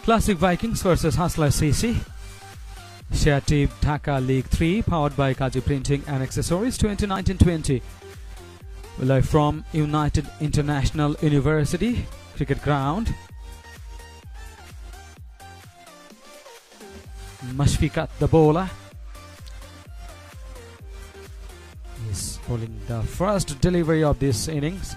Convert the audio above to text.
Classic Vikings versus Hustler CC. Share Team Dhaka League 3 powered by Kaji Printing and Accessories 2019-20. Live from United International University Cricket Ground. Mashfiqat the bowler is bowling the first delivery of this innings.